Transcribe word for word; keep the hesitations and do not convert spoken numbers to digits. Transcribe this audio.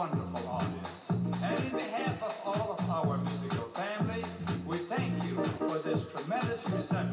wonderful audience. And in behalf of all of our musical family, we thank you for this tremendous reception